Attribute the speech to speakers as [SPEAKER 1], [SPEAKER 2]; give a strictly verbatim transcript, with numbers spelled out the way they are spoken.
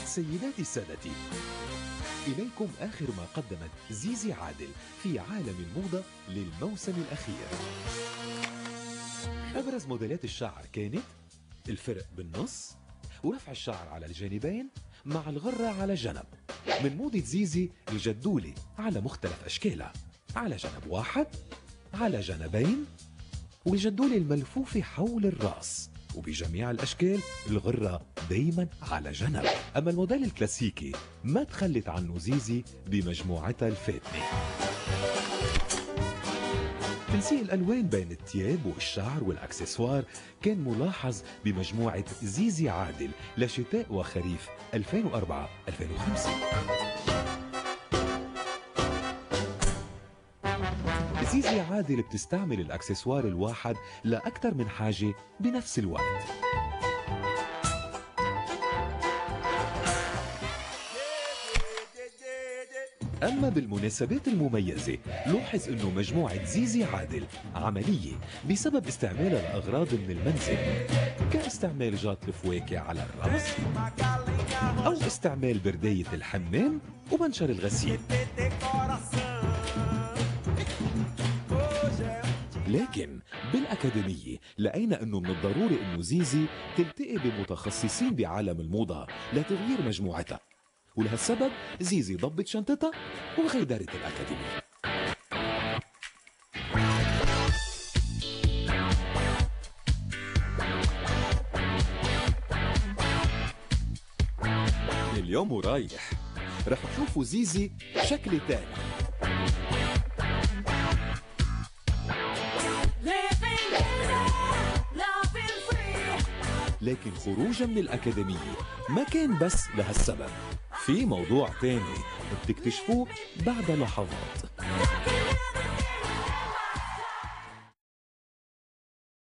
[SPEAKER 1] سيداتي سادتي، إليكم آخر ما قدمت زيزي عادل في عالم الموضة للموسم الأخير. أبرز موديلات الشعر كانت الفرق بالنص ورفع الشعر على الجانبين مع الغرة على جنب، من موضة زيزي الجدولة على مختلف أشكالها، على جنب واحد، على جنبين، والجدولة الملفوفة حول الرأس، وبجميع الأشكال الغرة دايما على جنب. أما الموديل الكلاسيكي ما تخلت عنه زيزي بمجموعتها الفاتنة. تنسيق الألوان بين الثياب والشعر والأكسسوار كان ملاحظ بمجموعة زيزي عادل لشتاء وخريف ألفين وأربعة ألفين وخمسة. زيزي عادل بتستعمل الأكسسوار الواحد لأكثر من حاجة بنفس الوقت. أما بالمناسبات المميزة لوحظ أنه مجموعة زيزي عادل عملية بسبب استعمالها لأغراض من المنزل، كاستعمال جاط الفواكه على الرأس أو استعمال برداية الحمام ومنشر الغسيل. لكن بالأكاديمية لقينا أنه من الضروري أنه زيزي تلتقي بمتخصصين بعالم الموضة لتغيير مجموعتها، ولهالسبب زيزي ضبت شنطتها وغيدرت الأكاديمية. من اليوم ورايح رح تشوفوا زيزي شكل تاني، لكن خروجها من الأكاديمية ما كان بس لهالسبب، في موضوع تاني بتكتشفوه بعد لحظات.